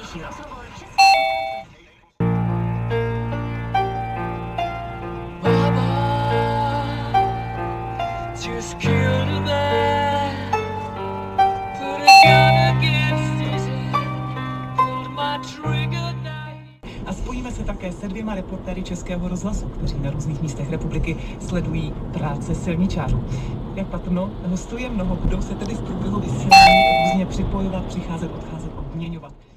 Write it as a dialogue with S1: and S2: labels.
S1: Nejnovější rozhovor
S2: A spojíme se také se 2 reportéry Českého rozhlasu, kteří na různých místech republiky sledují práce silničářů. Jak patrno, hostů je mnoho, budou se tedy v průběhu vysílání různě připojovat, přicházet, odcházet, obměňovat.